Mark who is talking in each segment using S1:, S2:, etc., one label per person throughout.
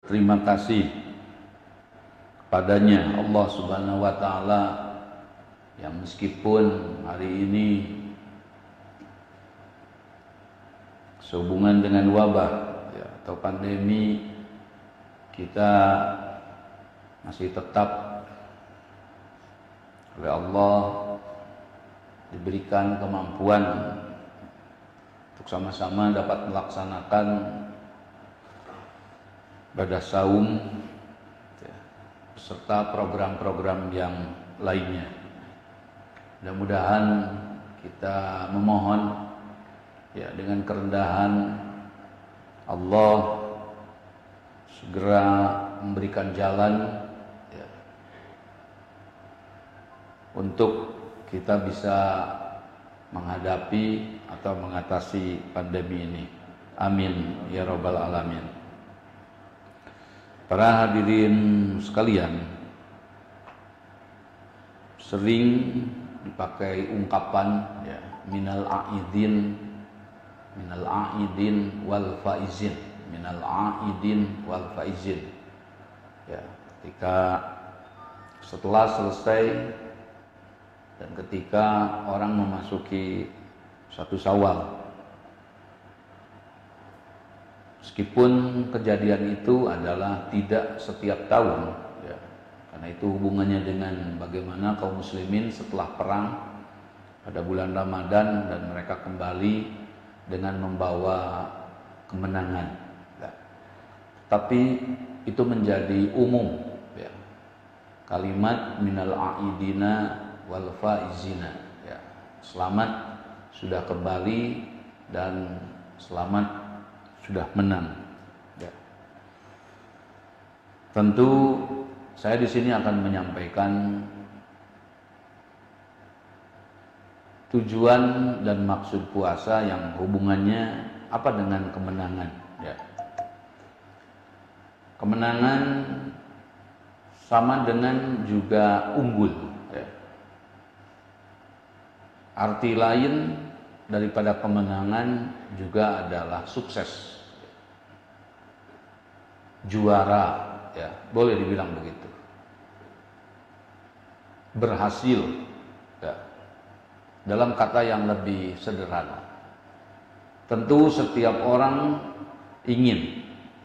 S1: Terima kasih kepadanya Allah Subhanahu wa Ta'ala yang meskipun hari ini sehubungan dengan wabah atau pandemi, kita masih tetap oleh Allah diberikan kemampuan untuk sama-sama dapat melaksanakan ibadah saum beserta program-program yang lainnya. Mudah-mudahan kita memohon dengan kerendahan Allah segera memberikan jalan untuk kita bisa menghadapi atau mengatasi pandemi ini. Amin ya rabbal alamin. Para hadirin sekalian, sering dipakai ungkapan minal aidin wal faizin, minal aidin wal faizin. Ketika setelah selesai dan ketika orang memasuki satu Syawal, meskipun kejadian itu adalah tidak setiap tahun, karena itu hubungannya dengan bagaimana kaum muslimin setelah perang pada bulan Ramadan dan mereka kembali dengan membawa kemenangan. Tapi itu menjadi umum, kalimat minal aidina wal faizina, selamat sudah kembali dan selamat sudah menang. Tentu saya di sini akan menyampaikan tujuan dan maksud puasa yang hubungannya apa dengan kemenangan. Kemenangan sama dengan juga unggul. Arti lain daripada kemenangan juga adalah sukses, juara, boleh dibilang begitu, berhasil, dalam kata yang lebih sederhana. Tentu setiap orang ingin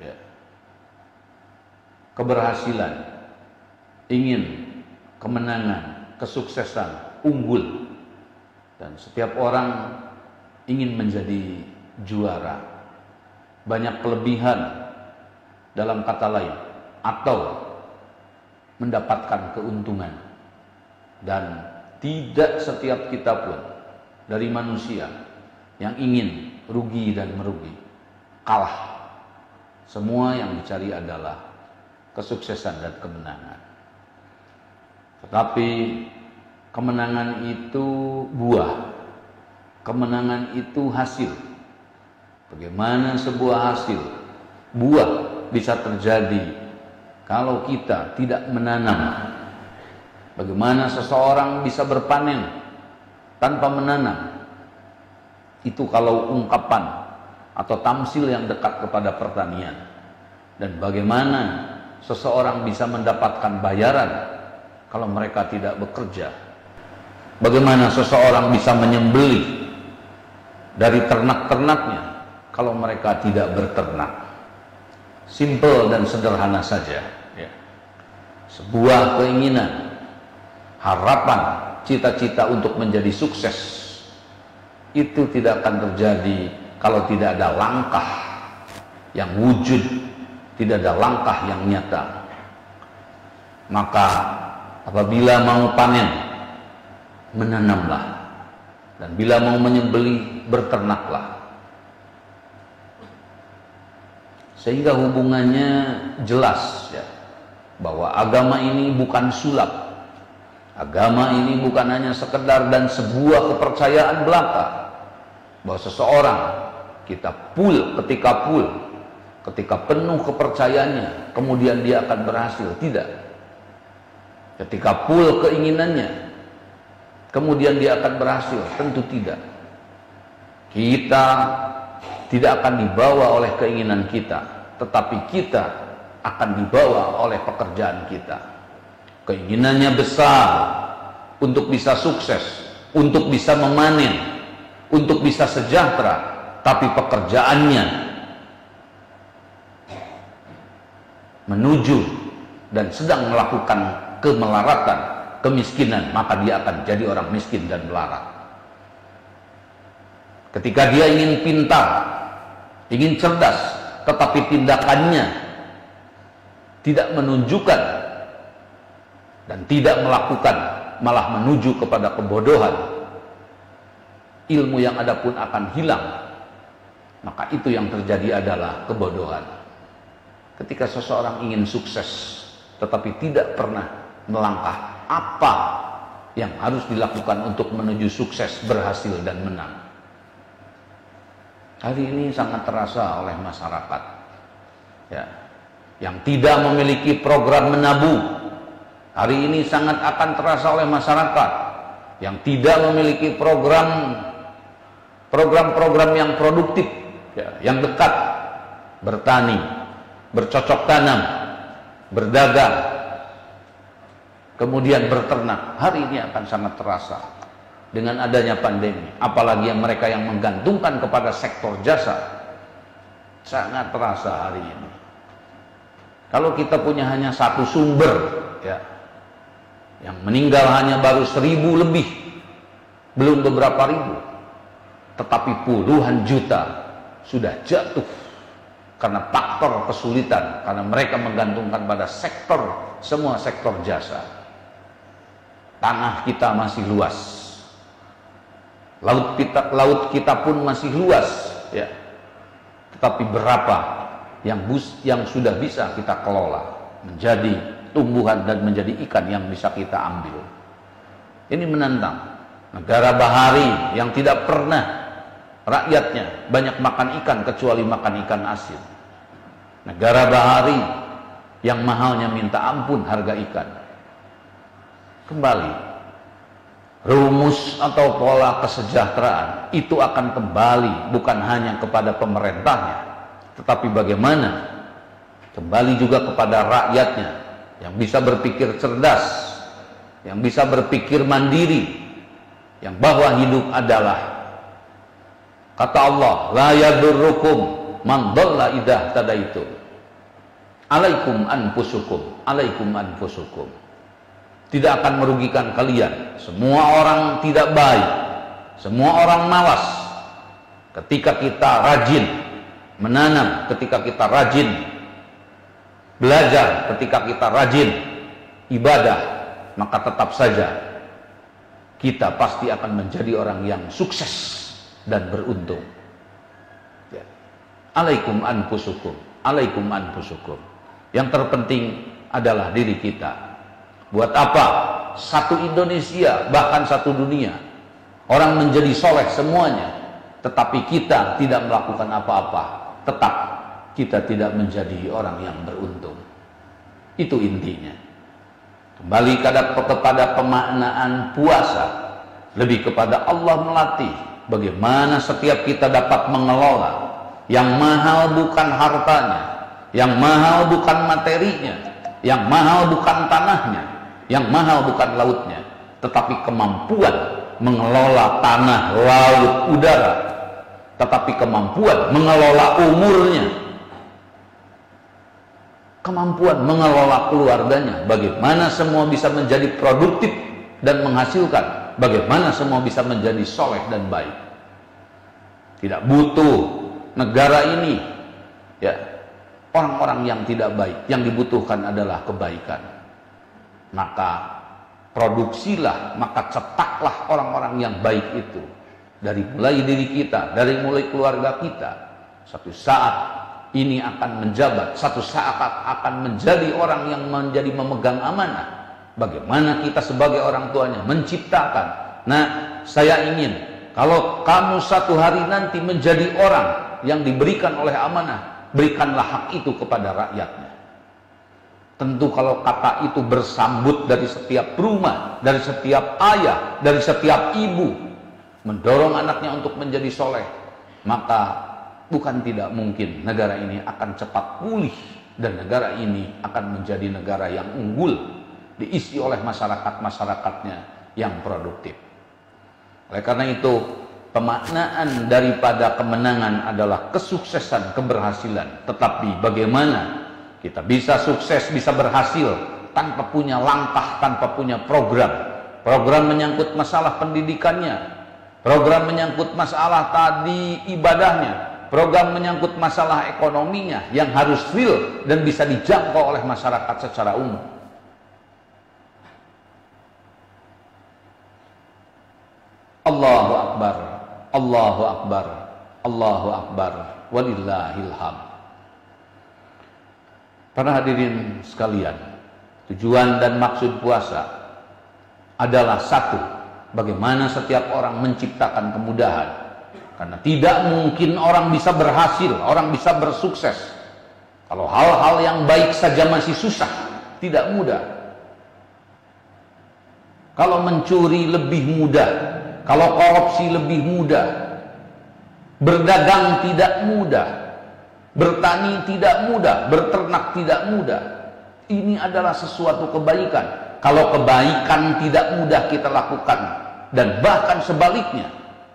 S1: keberhasilan, ingin kemenangan, kesuksesan, unggul, dan setiap orang ingin menjadi juara. Banyak kelebihan dalam kata lain, atau mendapatkan keuntungan. Dan tidak setiap kita pun dari manusia yang ingin rugi dan merugi, kalah. Semua yang dicari adalah kesuksesan dan kemenangan. Tetapi kemenangan itu buah, kemenangan itu hasil. Bagaimana sebuah hasil, buah bisa terjadi kalau kita tidak menanam? Bagaimana seseorang bisa berpanen tanpa menanam? Itu kalau ungkapan atau tamsil yang dekat kepada pertanian. Dan bagaimana seseorang bisa mendapatkan bayaran kalau mereka tidak bekerja? Bagaimana seseorang bisa menyembelih dari ternak-ternaknya kalau mereka tidak berternak? Simple dan sederhana saja. Sebuah keinginan, harapan, cita-cita untuk menjadi sukses itu tidak akan terjadi kalau tidak ada langkah yang wujud, tidak ada langkah yang nyata. Maka apabila mau panen, menanamlah, dan bila mau menyembelih, berternaklah. Sehingga hubungannya jelas bahwa agama ini bukan sulap. Agama ini bukan hanya sekedar dan sebuah kepercayaan belaka bahwa seseorang kita ketika penuh kepercayaannya kemudian dia akan berhasil. Tidak. Ketika full keinginannya kemudian dia akan berhasil, tentu tidak. Kita tidak akan dibawa oleh keinginan kita, tetapi kita akan dibawa oleh pekerjaan kita. Keinginannya besar untuk bisa sukses, untuk bisa memanen, untuk bisa sejahtera, tapi pekerjaannya menuju dan sedang melakukan kemelaratan, kemiskinan, maka dia akan jadi orang miskin dan melarat. Ketika dia ingin pintar, ingin cerdas, tetapi tindakannya tidak menunjukkan dan tidak melakukan, malah menuju kepada kebodohan, ilmu yang ada pun akan hilang. Maka itu yang terjadi adalah kebodohan. Ketika seseorang ingin sukses tetapi tidak pernah melangkah apa yang harus dilakukan untuk menuju sukses, berhasil dan menang. Hari ini sangat terasa oleh masyarakat ya, yang tidak memiliki program menabung. Hari ini sangat akan terasa oleh masyarakat yang tidak memiliki program-program yang produktif ya, yang dekat, bertani, bercocok tanam, berdagang, kemudian berternak. Hari ini akan sangat terasa dengan adanya pandemi. Apalagi yang mereka yang menggantungkan kepada sektor jasa, sangat terasa hari ini. Kalau kita punya hanya satu sumber ya, yang meninggal hanya baru 1000 lebih, belum beberapa ribu, tetapi puluhan juta sudah jatuh karena faktor kesulitan, karena mereka menggantungkan pada semua sektor jasa. Tanah kita masih luas, laut kita pun masih luas ya, tetapi berapa yang sudah bisa kita kelola menjadi tumbuhan dan menjadi ikan yang bisa kita ambil. Ini menantang negara bahari yang tidak pernah rakyatnya banyak makan ikan kecuali makan ikan asin. Negara bahari yang mahalnya minta ampun harga ikan. Kembali, rumus atau pola kesejahteraan itu akan kembali bukan hanya kepada pemerintahnya, tetapi bagaimana kembali juga kepada rakyatnya yang bisa berpikir cerdas, yang bisa berpikir mandiri, yang bahwa hidup adalah, kata Allah, la yadurrukum man dhalla idza tadaitum. Alaikum anfusukum, alaikum anfusukum. Tidak akan merugikan kalian. Semua orang tidak baik, semua orang malas. Ketika kita rajin menanam, ketika kita rajin belajar, ketika kita rajin ibadah, maka tetap saja kita pasti akan menjadi orang yang sukses dan beruntung. Ya. Alaikum anfusukum, alaikum anfusukum. Yang terpenting adalah diri kita. Buat apa satu Indonesia, bahkan satu dunia, orang menjadi soleh semuanya, tetapi kita tidak melakukan apa-apa, tetap kita tidak menjadi orang yang beruntung. Itu intinya. Kembali kepada pemaknaan puasa, lebih kepada Allah melatih bagaimana setiap kita dapat mengelola. Yang mahal bukan hartanya, yang mahal bukan materinya, yang mahal bukan tanahnya, yang mahal bukan lautnya, tetapi kemampuan mengelola tanah, laut, udara, tetapi kemampuan mengelola umurnya, kemampuan mengelola keluarganya, bagaimana semua bisa menjadi produktif dan menghasilkan, bagaimana semua bisa menjadi soleh dan baik. Tidak butuh negara ini ya orang-orang yang tidak baik, yang dibutuhkan adalah kebaikan. Maka produksilah, maka cetaklah orang-orang yang baik itu dari mulai diri kita, dari mulai keluarga kita. Satu saat ini akan menjabat, satu saat akan menjadi orang yang menjadi memegang amanah. Bagaimana kita sebagai orang tuanya menciptakan. Nah, saya ingin kalau kamu satu hari nanti menjadi orang yang diberikan oleh amanah, berikanlah hak itu kepada rakyatnya. Tentu kalau kata itu bersambut dari setiap rumah, dari setiap ayah, dari setiap ibu, mendorong anaknya untuk menjadi soleh, maka bukan tidak mungkin negara ini akan cepat pulih dan negara ini akan menjadi negara yang unggul, diisi oleh masyarakat-masyarakatnya yang produktif. Oleh karena itu, pemaknaan daripada kemenangan adalah kesuksesan, keberhasilan. Tetapi bagaimana kita bisa sukses, bisa berhasil tanpa punya langkah, tanpa punya program. Program menyangkut masalah pendidikannya, program menyangkut masalah tadi ibadahnya, program menyangkut masalah ekonominya yang harus real dan bisa dijangkau oleh masyarakat secara umum. Allahu Akbar, Allahu Akbar, Allahu Akbar, walillahil hamd. Para hadirin sekalian, tujuan dan maksud puasa adalah satu, bagaimana setiap orang menciptakan kemudahan. Karena tidak mungkin orang bisa berhasil, orang bisa bersukses kalau hal-hal yang baik saja masih susah, tidak mudah. Kalau mencuri lebih mudah, kalau korupsi lebih mudah, berdagang tidak mudah, bertani tidak mudah, berternak tidak mudah. Ini adalah sesuatu kebaikan. Kalau kebaikan tidak mudah kita lakukan, dan bahkan sebaliknya,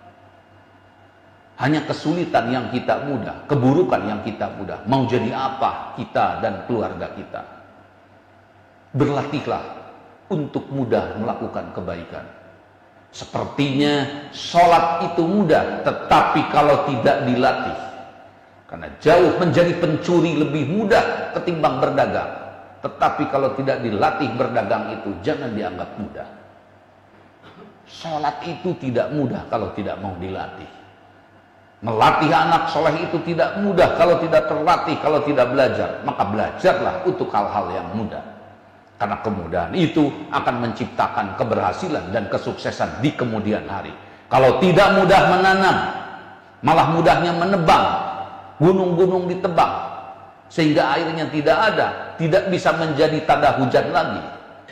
S1: hanya kesulitan yang kita mudah, keburukan yang kita mudah. Mau jadi apa kita dan keluarga kita? Berlatihlah untuk mudah melakukan kebaikan. Sepertinya sholat itu mudah, tetapi kalau tidak dilatih, karena jauh menjadi pencuri lebih mudah ketimbang berdagang. Tetapi kalau tidak dilatih berdagang itu jangan dianggap mudah. Sholat itu tidak mudah kalau tidak mau dilatih. Melatih anak soleh itu tidak mudah kalau tidak terlatih, kalau tidak belajar. Maka belajarlah untuk hal-hal yang mudah. Karena kemudahan itu akan menciptakan keberhasilan dan kesuksesan di kemudian hari. Kalau tidak mudah menanam, malah mudahnya menebang, gunung-gunung ditebang, sehingga airnya tidak ada, tidak bisa menjadi tanda hujan lagi.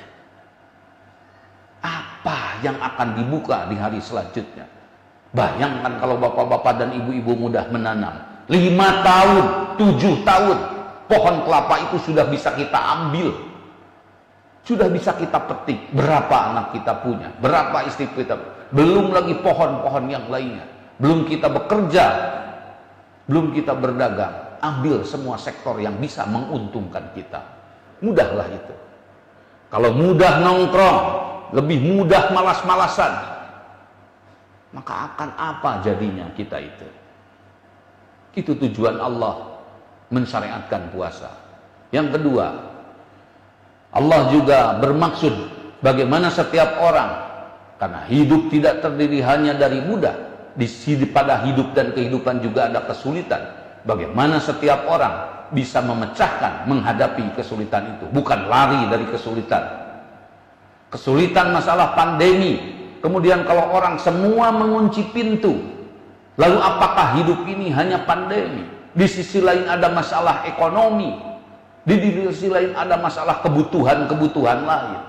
S1: Apa yang akan dibuka di hari selanjutnya? Bayangkan kalau bapak-bapak dan ibu-ibu mudah menanam, 5 tahun, 7 tahun, pohon kelapa itu sudah bisa kita ambil, sudah bisa kita petik. Berapa anak kita punya, berapa istri kita, belum lagi pohon-pohon yang lainnya. Belum kita bekerja, belum kita berdagang. Ambil semua sektor yang bisa menguntungkan kita. Mudahlah itu. Kalau mudah nongkrong, lebih mudah malas-malasan, maka akan apa jadinya kita itu? Itu tujuan Allah mensyariatkan puasa. Yang kedua, Allah juga bermaksud bagaimana setiap orang, karena hidup tidak terdiri hanya dari mudah, pada hidup dan kehidupan juga ada kesulitan. Bagaimana setiap orang bisa memecahkan, menghadapi kesulitan itu, bukan lari dari kesulitan. Kesulitan masalah pandemi, kemudian kalau orang semua mengunci pintu, lalu apakah hidup ini hanya pandemi? Di sisi lain ada masalah ekonomi, di sisi lain ada masalah kebutuhan-kebutuhan lain.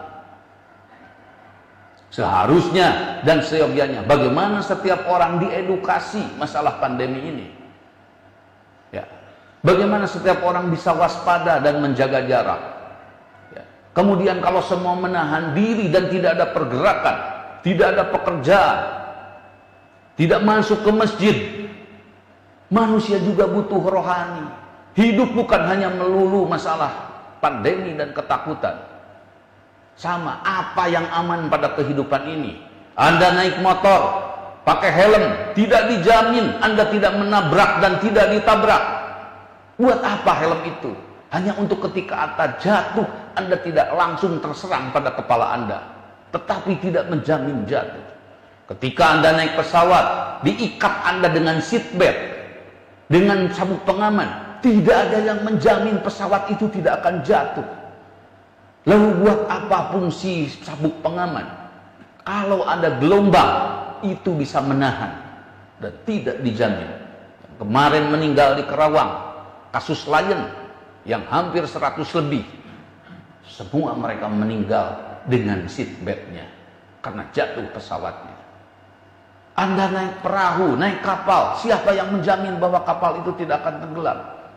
S1: Seharusnya dan seyogyanya bagaimana setiap orang diedukasi masalah pandemi ini. Ya. Bagaimana setiap orang bisa waspada dan menjaga jarak. Ya. Kemudian kalau semua menahan diri dan tidak ada pergerakan, tidak ada pekerjaan, tidak masuk ke masjid, manusia juga butuh rohani. Hidup bukan hanya melulu masalah pandemi dan ketakutan. Sama, apa yang aman pada kehidupan ini? Anda naik motor, pakai helm, tidak dijamin Anda tidak menabrak dan tidak ditabrak. Buat apa helm itu? Hanya untuk ketika Anda jatuh, Anda tidak langsung terserang pada kepala Anda, tetapi tidak menjamin jatuh. Ketika Anda naik pesawat, diikat Anda dengan seatbelt, dengan sabuk pengaman, tidak ada yang menjamin pesawat itu tidak akan jatuh. Lalu buat apa fungsi sabuk pengaman? Kalau ada gelombang, itu bisa menahan dan tidak dijamin. Kemarin meninggal di Kerawang, kasus Lion yang hampir 100 lebih. Semua mereka meninggal dengan seatbeltnya karena jatuh pesawatnya. Anda naik perahu, naik kapal, siapa yang menjamin bahwa kapal itu tidak akan tenggelam?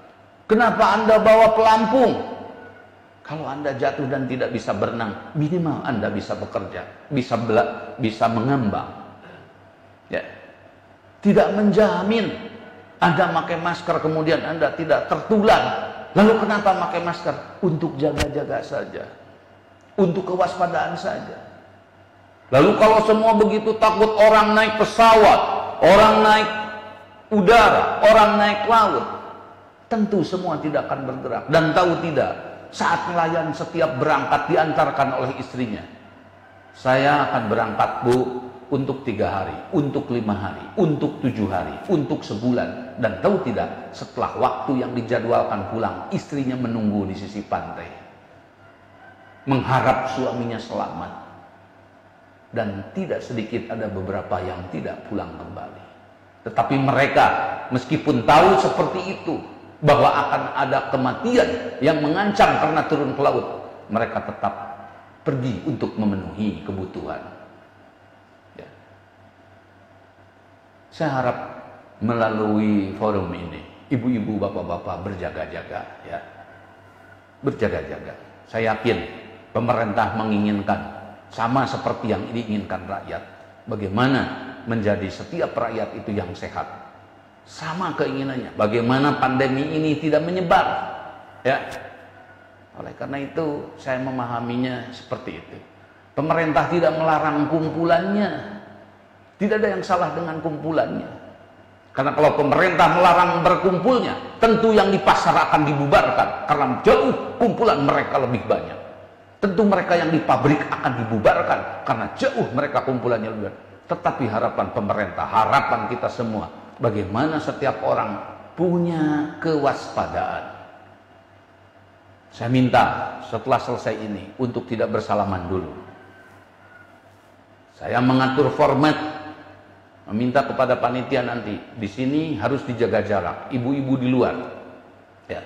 S1: Kenapa Anda bawa pelampung? Kalau Anda jatuh dan tidak bisa berenang, minimal Anda bisa bekerja, bisa mengambang. Ya. Tidak menjamin Anda pakai masker kemudian Anda tidak tertular. Lalu kenapa pakai masker? Untuk jaga-jaga saja, untuk kewaspadaan saja. Lalu kalau semua begitu takut, orang naik pesawat, orang naik udara, orang naik laut, tentu semua tidak akan bergerak. Dan tahu tidak, saat nelayan setiap berangkat diantarkan oleh istrinya, saya akan berangkat Bu untuk 3 hari, untuk 5 hari, untuk 7 hari, untuk sebulan. Dan tahu tidak, setelah waktu yang dijadwalkan pulang, istrinya menunggu di sisi pantai, mengharap suaminya selamat. Dan tidak sedikit ada beberapa yang tidak pulang kembali. Tetapi mereka meskipun tahu seperti itu, bahwa akan ada kematian yang mengancam karena turun ke laut, mereka tetap pergi untuk memenuhi kebutuhan. Ya. Saya harap melalui forum ini, ibu-ibu, bapak-bapak berjaga-jaga, ya, berjaga-jaga. Saya yakin pemerintah menginginkan sama seperti yang diinginkan rakyat. Bagaimana menjadi setiap rakyat itu yang sehat. Sama keinginannya. Bagaimana pandemi ini tidak menyebar. Ya. Oleh karena itu saya memahaminya seperti itu. Pemerintah tidak melarang kumpulannya. Tidak ada yang salah dengan kumpulannya. Karena kalau pemerintah melarang berkumpulnya, tentu yang di pasar akan dibubarkan. Karena jauh kumpulan mereka lebih banyak. Tentu mereka yang di pabrik akan dibubarkan karena jauh mereka kumpulannya lebih banyak. Tetapi harapan pemerintah, harapan kita semua, bagaimana setiap orang punya kewaspadaan. Saya minta setelah selesai ini untuk tidak bersalaman dulu. Saya mengatur format, meminta kepada panitia nanti di sini harus dijaga jarak, ibu-ibu di luar. Ya.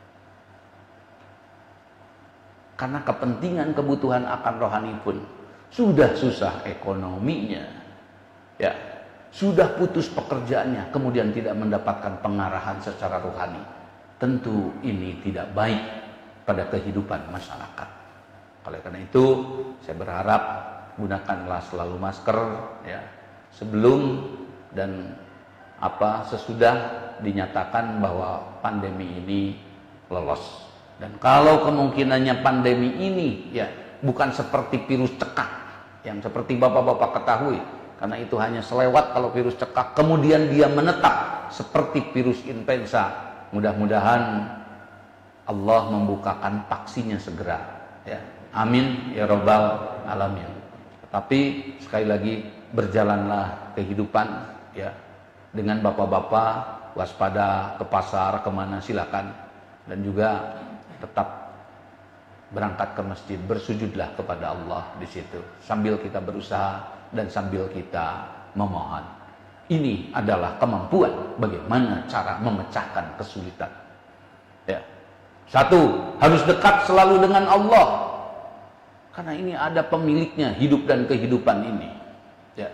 S1: Karena kepentingan kebutuhan akan rohani pun sudah susah ekonominya, ya, sudah putus pekerjaannya, kemudian tidak mendapatkan pengarahan secara rohani. Tentu ini tidak baik pada kehidupan masyarakat. Oleh karena itu, saya berharap gunakanlah selalu masker, ya, sebelum dan sesudah dinyatakan bahwa pandemi ini lolos. Dan kalau kemungkinannya pandemi ini, ya, bukan seperti virus cekak yang seperti bapak-bapak ketahui, karena itu hanya selewat kalau virus cekak, kemudian dia menetap seperti virus influenza. Mudah-mudahan Allah membukakan vaksinnya segera, ya. Amin ya rabbal alamin. Tapi sekali lagi, berjalanlah kehidupan, ya, dengan bapak-bapak, waspada, ke pasar, kemana silakan, dan juga tetap berangkat ke masjid, bersujudlah kepada Allah di situ sambil kita berusaha dan sambil kita memohon. Ini adalah kemampuan bagaimana cara memecahkan kesulitan. Ya. 1, harus dekat selalu dengan Allah. Karena ini ada pemiliknya hidup dan kehidupan ini. Ya.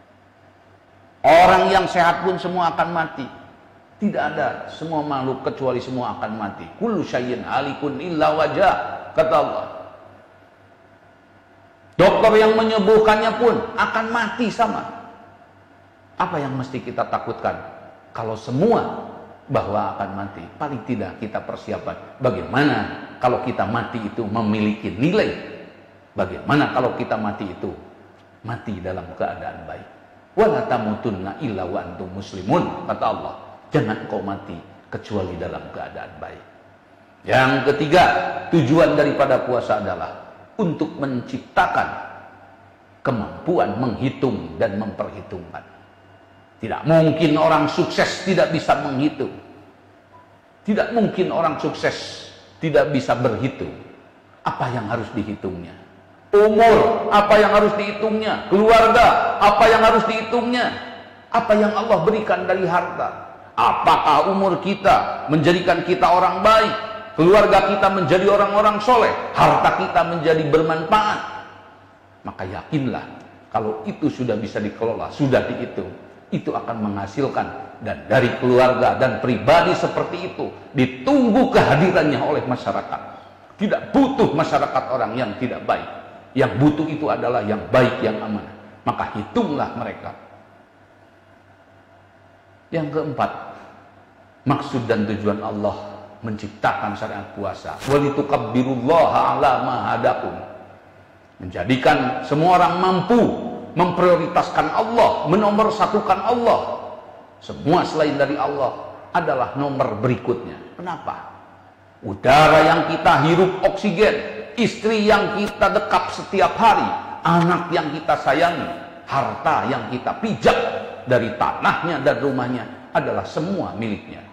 S1: Orang yang sehat pun semua akan mati. Tidak ada semua makhluk kecuali semua akan mati. Kullu syai'in halikun illa wajah, kata Allah. Dokter yang menyembuhkannya pun akan mati sama. Apa yang mesti kita takutkan? Kalau semua bahwa akan mati, paling tidak kita persiapan. Bagaimana kalau kita mati itu memiliki nilai? Bagaimana kalau kita mati itu mati dalam keadaan baik? Wala tamutunna illa wa antum muslimun, kata Allah. Jangan kau mati kecuali dalam keadaan baik. Yang ketiga, tujuan daripada puasa adalah untuk menciptakan kemampuan menghitung dan memperhitungkan. Tidak mungkin orang sukses tidak bisa menghitung. Tidak mungkin orang sukses tidak bisa berhitung. Apa yang harus dihitungnya? Umur, apa yang harus dihitungnya? Keluarga, apa yang harus dihitungnya? Apa yang Allah berikan dari harta? Apakah umur kita menjadikan kita orang baik, keluarga kita menjadi orang-orang soleh, harta kita menjadi bermanfaat? Maka yakinlah kalau itu sudah bisa dikelola, sudah dihitung, itu akan menghasilkan dan dari keluarga dan pribadi seperti itu ditunggu kehadirannya oleh masyarakat. Tidak butuh masyarakat orang yang tidak baik. Yang butuh itu adalah yang baik, yang amanah. Maka hitunglah mereka. Yang keempat, maksud dan tujuan Allah menciptakan syariat puasa. Walitukabbirullaha ala ma hadakum. Menjadikan semua orang mampu memprioritaskan Allah, menomorsatukan Allah. Semua selain dari Allah adalah nomor berikutnya. Kenapa? Udara yang kita hirup oksigen, istri yang kita dekap setiap hari, anak yang kita sayangi, harta yang kita pijak dari tanahnya dan rumahnya adalah semua miliknya.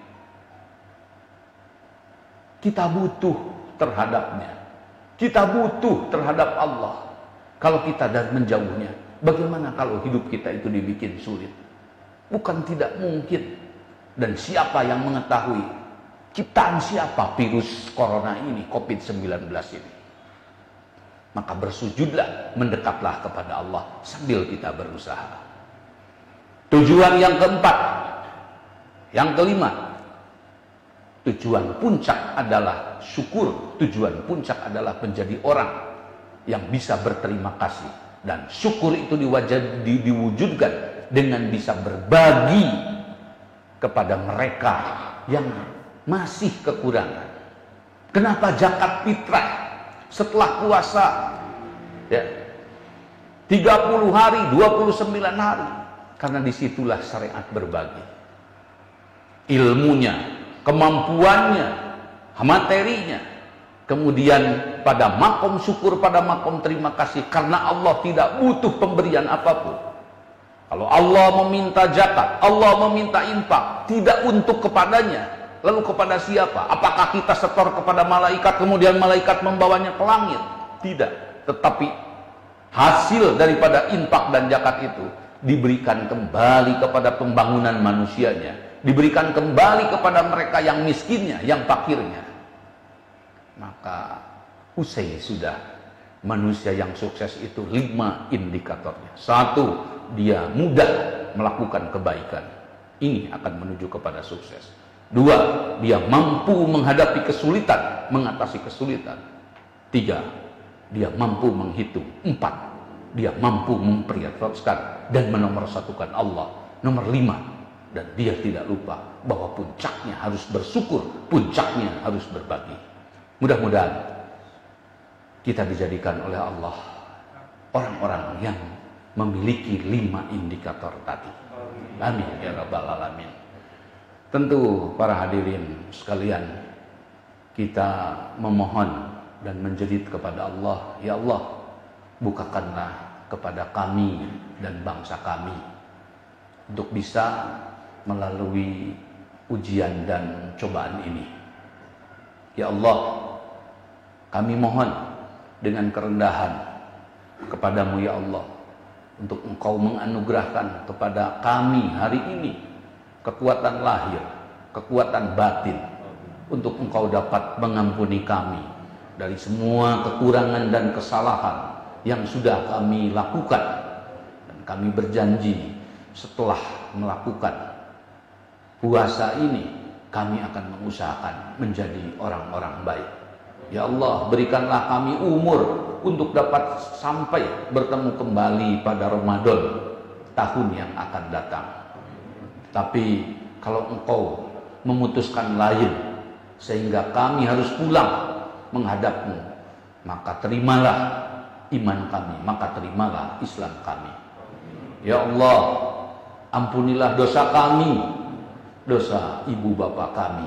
S1: Kita butuh terhadapnya. Kita butuh terhadap Allah. Kalau kita dan menjauhnya, bagaimana kalau hidup kita itu dibikin sulit? Bukan tidak mungkin. Dan siapa yang mengetahui ciptaan siapa virus corona ini, COVID-19 ini? Maka bersujudlah, mendekatlah kepada Allah sambil kita berusaha. Tujuan yang keempat, yang kelima, tujuan puncak adalah syukur. Tujuan puncak adalah menjadi orang yang bisa berterima kasih. Dan syukur itu diwujudkan dengan bisa berbagi kepada mereka yang masih kekurangan. Kenapa zakat fitrah setelah puasa ya, 30 hari, 29 hari? Karena disitulah syariat berbagi. Ilmunya, kemampuannya, materinya. Kemudian pada makom syukur, pada makom terima kasih. Karena Allah tidak butuh pemberian apapun. Kalau Allah meminta zakat, Allah meminta infak, tidak untuk kepadanya. Lalu kepada siapa? Apakah kita setor kepada malaikat, kemudian malaikat membawanya ke langit? Tidak. Tetapi hasil daripada infak dan zakat itu diberikan kembali kepada pembangunan manusianya, diberikan kembali kepada mereka yang miskinnya, yang fakirnya. Maka usai sudah manusia yang sukses itu 5 indikatornya. 1, dia mudah melakukan kebaikan. Ini akan menuju kepada sukses. 2, dia mampu menghadapi kesulitan, mengatasi kesulitan. 3, dia mampu menghitung. 4, dia mampu memprioritaskan dan menomorsatukan Allah. Nomor 5, dan dia tidak lupa bahwa puncaknya harus bersyukur, puncaknya harus berbagi. Mudah-mudahan kita dijadikan oleh Allah orang-orang yang memiliki 5 indikator tadi. Amin ya rabbal alamin. Tentu para hadirin sekalian, kita memohon dan menjerit kepada Allah, ya Allah, bukakanlah kepada kami dan bangsa kami untuk bisa melalui ujian dan cobaan ini. Ya Allah, kami mohon dengan kerendahan kepadamu ya Allah, untuk Engkau menganugerahkan kepada kami hari ini kekuatan lahir, kekuatan batin, untuk Engkau dapat mengampuni kami dari semua kekurangan dan kesalahan yang sudah kami lakukan. Dan kami berjanji setelah melakukan puasa ini, kami akan mengusahakan menjadi orang-orang baik. Ya Allah, berikanlah kami umur untuk dapat sampai bertemu kembali pada Ramadan tahun yang akan datang. Tapi kalau Engkau memutuskan lain sehingga kami harus pulang menghadapmu, maka terimalah iman kami, maka terimalah Islam kami. Ya Allah, ampunilah dosa kami, dosa ibu bapak kami,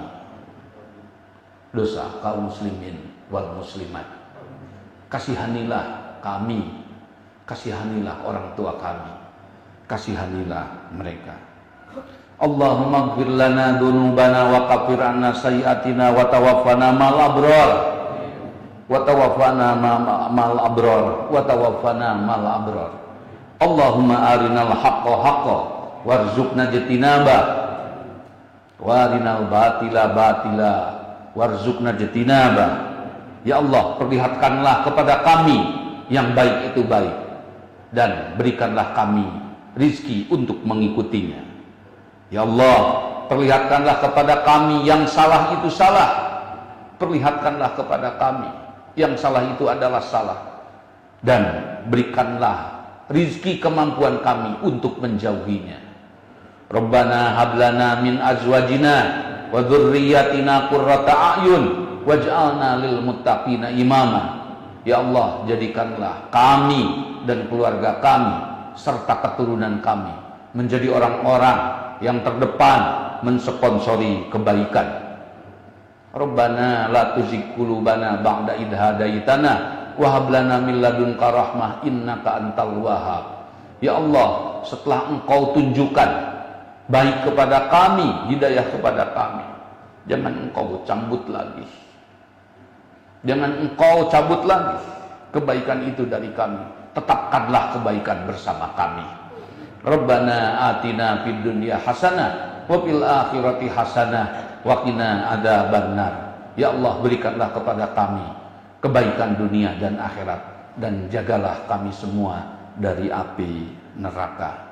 S1: dosa kaum muslimin wal muslimat. Kasihanilah kami, kasihanilah orang tua kami, kasihanilah mereka. Allahumma ighfir lana dzunubana wa kaffir 'anna sayyi'atina wa tawaffana ma'al abrar, wa tawaffana ma'al abrar, wa tawaffana ma'al abrar. Allahumma arinal haqqa haqqan warzuqna ijtinaba, wa arinal batila batila warzuqna ijtinaba. Ya Allah, perlihatkanlah kepada kami yang baik itu baik, dan berikanlah kami rizki untuk mengikutinya. Ya Allah, perlihatkanlah kepada kami yang salah itu salah. Perlihatkanlah kepada kami yang salah itu adalah salah. Dan berikanlah rizki kemampuan kami untuk menjauhinya. Rabbana hablana min azwajina wa dzurriyyatina qurrata a'yun waj'alna lil muttaqina imama. Ya Allah, jadikanlah kami dan keluarga kami serta keturunan kami menjadi orang-orang yang terdepan mensponsori kebaikan. Rabbana la tuzigh qulubana ba'da idh hadaitana wa hab lana min ladunka rahmah innaka antal wahhab. Ya Allah, setelah Engkau tunjukkan baik kepada kami, hidayah kepada kami, jangan Engkau cabut lagi. Jangan Engkau cabut lagi kebaikan itu dari kami. Tetapkanlah kebaikan bersama kami. Rabbana atina fid dunya hasanah wa fil akhirati hasanah wa qina adzabannar. Ya Allah, berikanlah kepada kami kebaikan dunia dan akhirat, dan jagalah kami semua dari api neraka.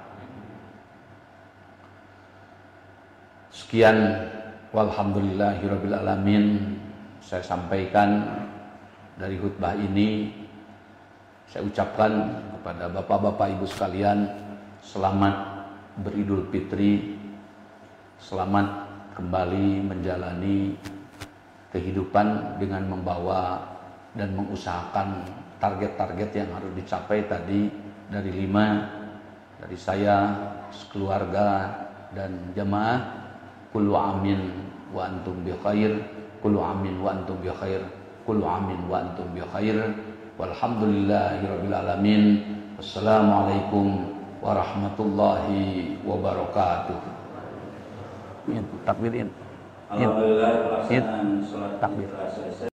S1: Sekian, walhamdulillahirabbil alamin, saya sampaikan dari khutbah ini. Saya ucapkan kepada bapak-bapak ibu sekalian, selamat beridul fitri, selamat kembali menjalani kehidupan dengan membawa dan mengusahakan target-target yang harus dicapai tadi dari 5, dari saya, sekeluarga dan jamaah. Kullu amin wa antum bi khair, kullu amin wa antum bi khair, kullu amin wa antum bi khair. Walhamdulillahirabbil alamin. Wassalamualaikum warahmatullahi wabarakatuh. Takbirin.
S2: Alhamdulillah pelaksanaan sholat
S1: takbir.
S2: selesai.